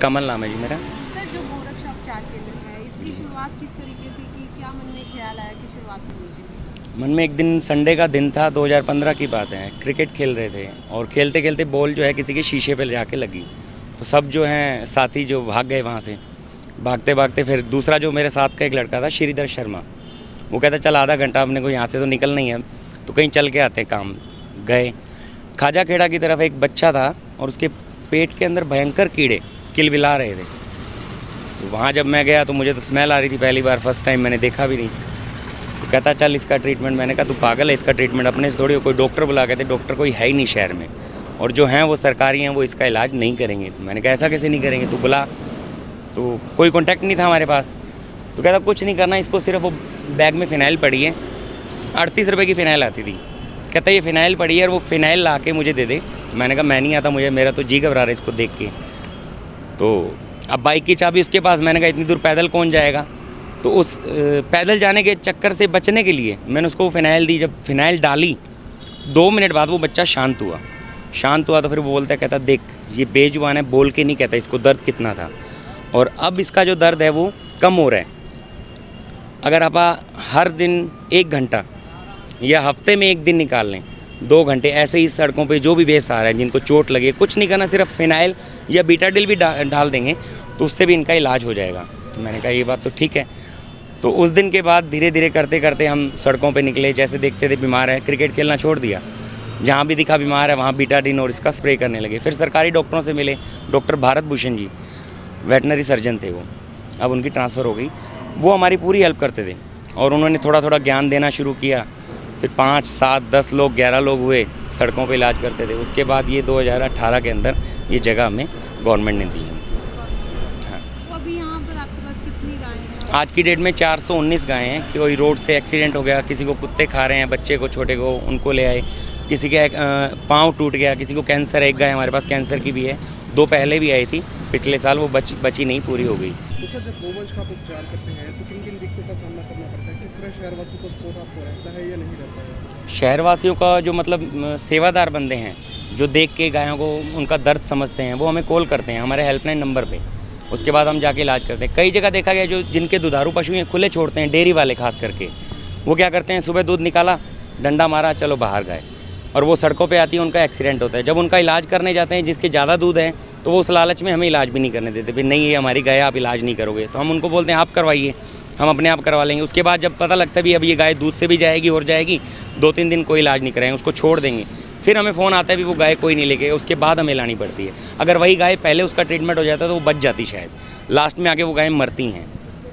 कमल नाम है जी मेरा। सर, जो गोरक्षा उपचार केंद्र है, इसकी शुरुआत किस तरीके से की? क्या मन में ख्याल आया कि शुरुआत करनी चाहिए? मन में एक दिन संडे का दिन था, 2015 की बात है, क्रिकेट खेल रहे थे और खेलते खेलते बॉल जो है किसी के शीशे पे जाके लगी। तो सब जो हैं साथी जो भाग गए वहाँ से, भागते भागते फिर दूसरा जो मेरे साथ का एक लड़का था श्रीधर शर्मा, वो कहता चल आधा घंटा अपने को यहाँ से तो निकलना ही है, तो कहीं चल के आते हैं काम। गए खाजा खेड़ा की तरफ, एक बच्चा था और उसके पेट के अंदर भयंकर कीड़े किलबिला रहे थे। तो वहाँ जब मैं गया तो मुझे तो स्मेल आ रही थी, पहली बार, फर्स्ट टाइम, मैंने देखा भी नहीं। तो कहता चल इसका ट्रीटमेंट। मैंने कहा तू पागल है, इसका ट्रीटमेंट अपने से थोड़ी, कोई डॉक्टर बुला के थे, डॉक्टर कोई है ही नहीं शहर में, और जो हैं वो सरकारी हैं, वो इसका इलाज नहीं करेंगे। तो मैंने कहा ऐसा कैसे नहीं करेंगे, तू बुला। तो कोई कॉन्टैक्ट नहीं था हमारे पास। तो कहता कुछ नहीं करना, इसको सिर्फ वो बैग में फ़िनाइल पड़ी है, 38 रुपये की फ़िनाइल आती थी। कहता ये फ़िनाइल पड़ी है और वो फ़िनाइल ला के मुझे दे दे। तो मैंने कहा मैं नहीं आता, मुझे, मेरा तो जी घबरा रहा है इसको देख के। तो अब बाइक की चाबी उसके पास, मैंने कहा इतनी दूर पैदल कौन जाएगा। तो उस पैदल जाने के चक्कर से बचने के लिए मैंने उसको फ़िनाइल दी। जब फ़िनाइल डाली 2 मिनट बाद वो बच्चा शांत हुआ। तो फिर वो बोलता है, कहता देख ये बेजुबान है, बोल के नहीं कहता इसको दर्द कितना था, और अब इसका जो दर्द है वो कम हो रहा है। अगर आप हर दिन 1 घंटा या हफ्ते में 1 दिन निकाल लें, 2 घंटे ऐसे ही सड़कों पे जो भी बेसहारा हैं जिनको चोट लगे, कुछ नहीं करना, सिर्फ फ़िनाइल या बीटाडिल भी डाल देंगे तो उससे भी इनका इलाज हो जाएगा। तो मैंने कहा ये बात तो ठीक है। तो उस दिन के बाद धीरे धीरे करते करते हम सड़कों पे निकले, जैसे देखते थे बीमार है, क्रिकेट खेलना छोड़ दिया, जहाँ भी दिखा बीमार है वहाँ बीटाडिन और इसका स्प्रे करने लगे। फिर सरकारी डॉक्टरों से मिले, doctor Bharat Bhushan ji veterinary surgeon थे वो, अब उनकी ट्रांसफ़र हो गई। वो हमारी पूरी हेल्प करते थे और उन्होंने थोड़ा थोड़ा ज्ञान देना शुरू किया। फिर 5, 7, 10 लोग, 11 लोग हुए, सड़कों पे इलाज करते थे। उसके बाद ये 2018 के अंदर ये जगह हमें गवर्नमेंट ने दी है। हाँ। तो अभी यहाँ पर आपके पास कितनी गायें हैं? आज की डेट में 419 गायें हैं। कि कोई रोड से एक्सीडेंट हो गया, किसी को कुत्ते खा रहे हैं, बच्चे को, छोटे को, उनको ले आए, किसी के पाँव टूट गया, किसी को कैंसर है, एक गाय हमारे पास कैंसर की भी है, 2 पहले भी आई थी पिछले साल, वो बची नहीं, पूरी हो गई। तो सर जब गोवंश का उपचार करते हैं तो किन किन दिक्कतों का सामना करना पड़ता है? किस तरह शहरवासियों को सपोर्ट आपको रहता है या नहीं रहता है? शहरवासियों का जो मतलब सेवादार बंदे हैं, जो देख के गायों को उनका दर्द समझते हैं, वो हमें कॉल करते हैं हमारे हेल्पलाइन नंबर पे। उसके बाद हम जाके इलाज करते हैं। कई जगह देखा गया जो जिनके दुधारू पशु हैं खुले छोड़ते हैं, डेयरी वाले खास करके, वो क्या करते हैं, सुबह दूध निकाला, डंडा मारा, चलो बाहर गए, और वो सड़कों पे आती है, उनका एक्सीडेंट होता है। जब उनका इलाज करने जाते हैं, जिसके ज़्यादा दूध है, तो वो उस लालच में हमें इलाज भी नहीं करने देते, फिर नहीं ये हमारी गाय, आप इलाज नहीं करोगे। तो हम उनको बोलते हैं आप करवाइए, हम अपने आप करवा लेंगे। उसके बाद जब पता लगता है भी अब ये गाय दूध से भी जाएगी और जाएगी, 2-3 दिन कोई इलाज नहीं कराएंगे, उसको छोड़ देंगे, फिर हमें फ़ोन आता है भी वो गाय कोई नहीं लेके, उसके बाद हमें लानी पड़ती है। अगर वही गाय पहले उसका ट्रीटमेंट हो जाता है तो वो बच जाती, शायद लास्ट में आके वो गाय मरती हैं।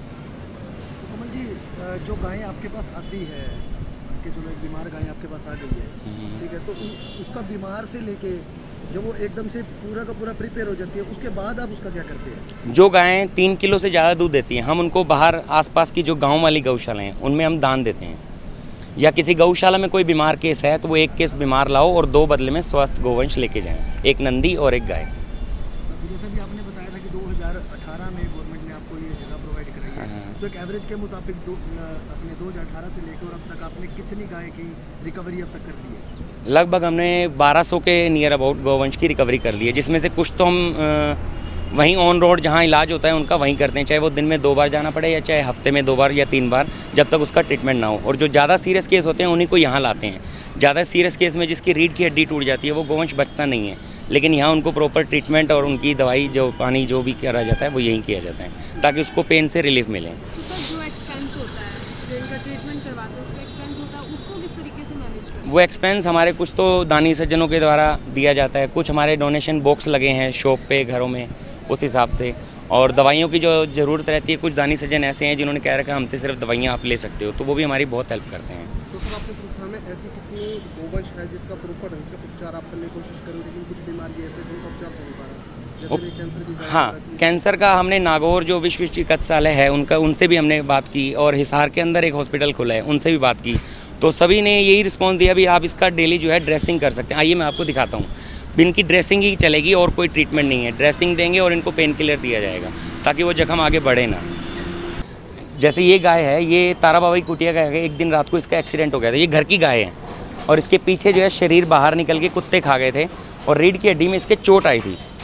तो कमल जी, जो गायें आपके पास आती है, आपके जो एक बीमार गाय आपके पास आ गई है, ठीक है, तो उसका बीमार से लेके जब वो एकदम से पूरा का पूरा प्रिपेयर हो जाती है, उसके बाद आप उसका क्या करते हैं? जो गायें 3 किलो से ज़्यादा दूध देती हैं, हम उनको बाहर आसपास की जो गांव वाली गौशाला हैं उनमें हम दान देते हैं। या किसी गौशाला में कोई बीमार केस है तो वो 1 केस बीमार लाओ और 2 बदले में स्वस्थ गोवंश लेके जाएं, 1 नंदी और 1 गाय। जैसा भी आपने बताया था कि 2018 में गवर्नमेंट ने आपको ये जगह प्रोवाइड कराई है, तो एक एवरेज के मुताबिक अपने 2018 से लेकर अब तक आपने कितनी गाय की रिकवरी अब तक कर ली है? लगभग हमने 1200 के नियर अबाउट गोवंश की रिकवरी कर ली है, जिसमें से कुछ तो हम वहीं ऑन रोड जहाँ इलाज होता है उनका वहीं करते हैं, चाहे वो दिन में 2 बार जाना पड़े या चाहे हफ्ते में 2 बार या 3 बार, जब तक उसका ट्रीटमेंट ना हो। और जो ज़्यादा सीरियस केस होते हैं उन्हीं को यहाँ लाते हैं। ज़्यादा सीरियस केस में जिसकी रीढ़ की हड्डी टूट जाती है वो गोवंश बचता नहीं है, लेकिन यहाँ उनको प्रॉपर ट्रीटमेंट और उनकी दवाई, जो पानी, जो भी करा जाता है वो यहीं किया जाता है, ताकि उसको पेन से रिलीफ मिले। तो सर जो एक्सपेंस होता है, जो इनका ट्रीटमेंट करवाते हैं उसका एक्सपेंस होता है, उसको किस तरीके से मैनेज करते हैं? वो एक्सपेंस हमारे कुछ तो दानी सज्जनों के द्वारा दिया जाता है, कुछ हमारे डोनेशन बॉक्स लगे हैं शॉप पे, घरों में, उस हिसाब से। और दवाइयों की जो ज़रूरत रहती है, कुछ दानी सज्जन ऐसे हैं जिन्होंने कह रखा है हमसे सिर्फ दवाइयाँ आप ले सकते हो, तो वो भी हमारी बहुत हेल्प करते हैं। तो सर आपके संस्थान में ऐसी कितनी गोवंश है जिसका प्रॉपर ढंग से उपचार आप करने की कोशिश करें, लेकिन कुछ बीमारी ऐसे जिनका उपचार नहीं हो पा रहा, जैसे कैंसर की? हाँ, कैंसर का हमने नागौर जो विश्व चिकित्सालय है उनसे भी हमने बात की, और हिसार के अंदर एक हॉस्पिटल खुला है, उनसे भी बात की, तो सभी ने यही रिस्पॉन्स दिया भी आप इसका डेली जो है ड्रेसिंग कर सकते हैं। आइए मैं आपको दिखाता हूँ। इनकी ड्रेसिंग ही चलेगी और कोई ट्रीटमेंट नहीं है, ड्रेसिंग देंगे और इनको पेन किलर दिया जाएगा ताकि वो जख्म आगे बढ़े ना। जैसे ये गाय है, ये तारा बाबा की कुटिया गाय है, एक दिन रात को इसका एक्सीडेंट हो गया था, ये घर की गाय है, और इसके पीछे जो है शरीर बाहर निकल के कुत्ते खा गए थे और रीढ़ की हड्डी में इसके चोट आई थी।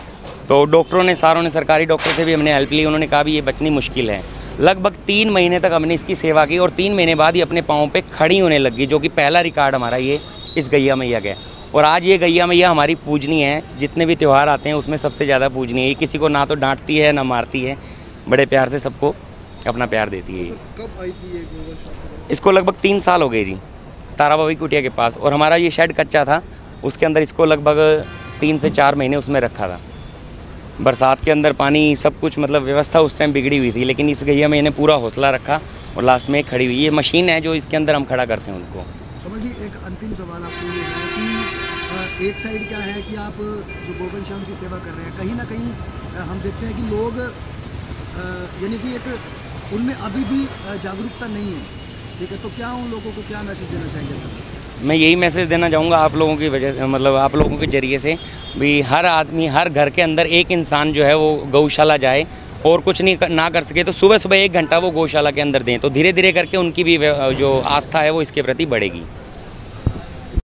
तो डॉक्टरों ने, सारों ने, सरकारी डॉक्टर से भी हमने हेल्प ली। उन्होंने कहा भी ये बचनी मुश्किल है। लगभग 3 महीने तक हमने इसकी सेवा की और 3 महीने बाद ही अपने पाँव पे खड़ी होने लगी, जो कि पहला रिकॉर्ड हमारा ये इस गैया मैया का है। और आज ये गैया मैया हमारी पूजनीय है। जितने भी त्यौहार आते हैं उसमें सबसे ज़्यादा पूजनीय है। ये किसी को ना तो डांटती है ना मारती है, बड़े प्यार से सबको अपना प्यार देती है। कब आई थी ये गोबर शॉप? इसको लगभग 3 साल हो गए जी, तारा बाबी कुटिया के पास। और हमारा ये शेड कच्चा था, उसके अंदर इसको लगभग 3 से 4 महीने उसमें रखा था। बरसात के अंदर पानी सब कुछ, मतलब व्यवस्था उस टाइम बिगड़ी हुई थी, लेकिन इस गैया में इन्हें पूरा हौसला रखा और लास्ट में खड़ी हुई। ये मशीन है जो इसके अंदर हम खड़ा करते हैं उनको। कमल जी, एक अंतिम सवाल आपसे ये है कि एक साइड क्या है कि आप जो गोवन श्याम की सेवा कर रहे हैं, कहीं ना कहीं हम देखते हैं कि लोग यानी कि एक उनमें अभी भी जागरूकता नहीं है, ठीक है, तो क्या उन लोगों को क्या मैसेज देना चाहिए? मैं यही मैसेज देना चाहूँगा आप लोगों की वजह, मतलब आप लोगों के ज़रिए से भी, हर आदमी, हर घर के अंदर एक इंसान जो है वो गौशाला जाए, और कुछ नहीं ना कर सके तो सुबह सुबह 1 घंटा वो गौशाला के अंदर दें, तो धीरे धीरे करके उनकी भी जो आस्था है वो इसके प्रति बढ़ेगी।